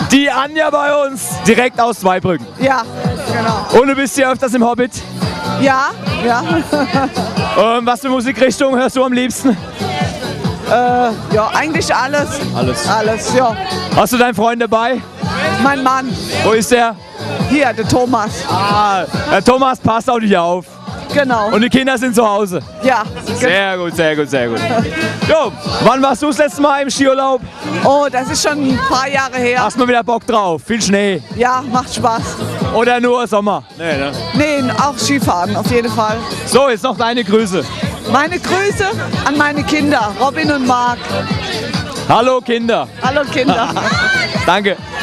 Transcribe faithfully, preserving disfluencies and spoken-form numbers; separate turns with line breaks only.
Die Anja bei uns, direkt aus Zweibrücken.
Ja, genau.
Und du bist hier öfters im Hobbit.
Ja, ja.
Und was für Musikrichtung hörst du am liebsten?
Äh, ja, eigentlich alles.
Alles.
Alles, ja.
Hast du deinen Freund dabei?
Mein Mann,
Wo ist der?
hier, der Thomas.
Ah, der Thomas passt auf dich auf.
Genau.
Und die Kinder sind zu Hause.
Ja.
Sehr gut, sehr gut, sehr gut. Jo, wann warst du das letzte Mal im Skiurlaub?
Oh, das ist schon ein paar Jahre her.
Hast du mal wieder Bock drauf? Viel Schnee?
Ja, macht Spaß.
Oder nur Sommer? Nee, ne?
Nee, auch Skifahren, auf jeden Fall.
So, jetzt noch deine Grüße.
Meine Grüße an meine Kinder, Robin und Marc.
Hallo Kinder.
Hallo Kinder.
Danke.